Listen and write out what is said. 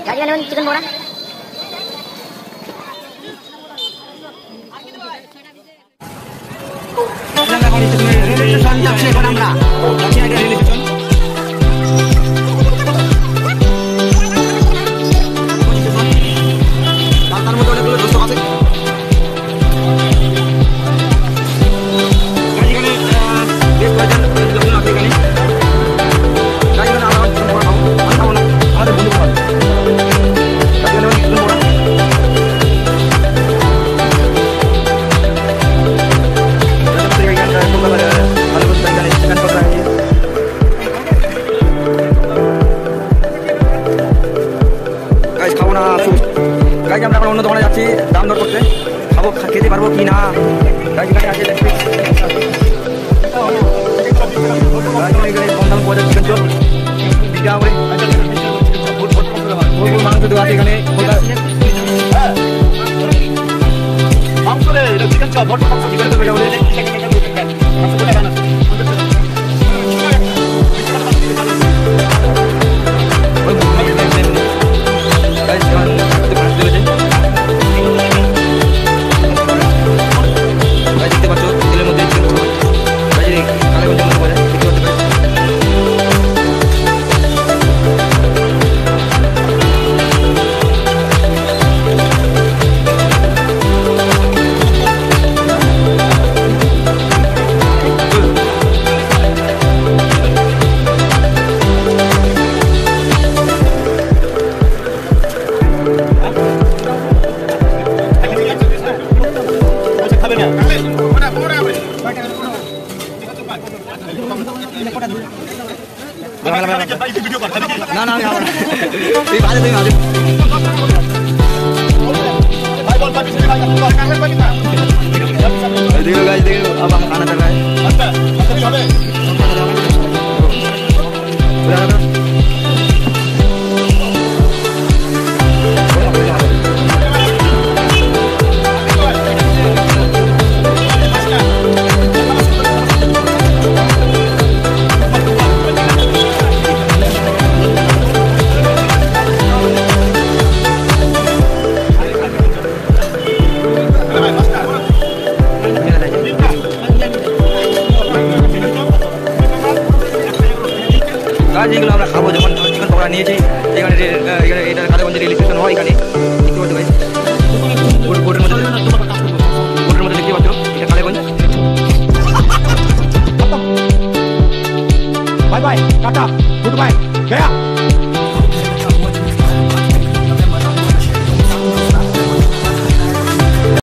Gaji kan chicken bora. Guys আমরা এখন অন্য দোকানে যাচ্ছি দাম দর করতে, খাবো খেতে পারবো কি না। গাইজ গাড়ি আছে দেখছি কম দাম পাওয়া যাচ্ছে কিন্তু মাংস দেওয়া আছে এখানে। না না তুই বাজে তুই বাজে देखो गाइस देखो अब हम खाना चल रहा है। যেগুলো আমরা খাবো, যখন চিকেন পকোড়া নিয়েছি এখানে এটা কালীগঞ্জে রেল স্টেশন হয়, এখানে